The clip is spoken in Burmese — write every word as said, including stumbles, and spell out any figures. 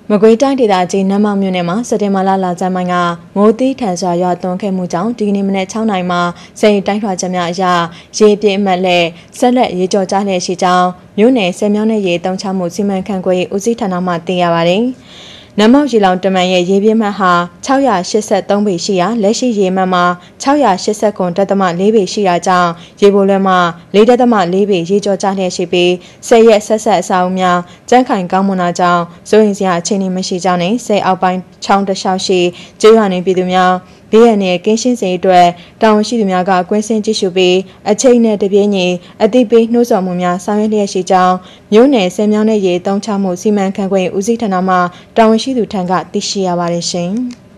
မကွေးတိုင်းဒေသကြီးနမ်းမောက်မြို့နယ်မှာစက်တင်ဘာလလာကျမ်းပိုင်းကမိုးသီးထန်စွာရွာသွန်းခဲ့မှုကြောင့်ဒီကနေ့မနက်၆နာရီမှာစိန်တိုင်းထွာချက်များအရရေပြင်းအမှတ်လက်ဆက်လက်ရေကြော်ကြားလျက်ရှိကြောင်းမြို့နယ်ဆယ်မြောင်းနဲ့ရေတုံးချမှုစီမံခန့်ခွဲရေးဦးစီးဌာနမှသိရပါတယ်။နမ်းမောက်ရေလောင်တမန်ရဲ့ရေပြင်းမှတ်ဟာ၆၈၃ပေရှိရာလက်ရှိရေမှတ်မှာ၆၈၉.၄ပေရှိတာကြောင့်ရေပိုလွှဲမှာ၄.၄ပေရေကြော်ကြားလျက်ရှိပြီးဆယ်ရက်ဆက်ဆက်အစာအုပ်များကျန်းခိုင်ကောင်းမွန်တာကြောင့်စိုးရင်စရာအခြေအနေမရှိကြောင်းနဲ့ဆယ်အောက်ပိုင်းချောင်းတလျှောက်ရှိကျေးရွာနေပြည်သူများဘေးရန်နဲ့ကင်းရှင်းစေအတွက်တာဝန်ရှိသူများကကွင်းဆင်းကြည့်ရှုပြီးအချိန်နဲ့တပြေးညီအသိပေးနှိုးဆော်မှုများဆောင်ရွက်လျက်ရှိကြောင်းမြို့နယ်ဆယ်မြောင်းနဲ့ရေတုံးချမှုစီမံခန့်ခွဲရေးဦးစီးဌာနမှတာဝန်ရှိသူထံကသိရှိရပါတယ်ရှင်။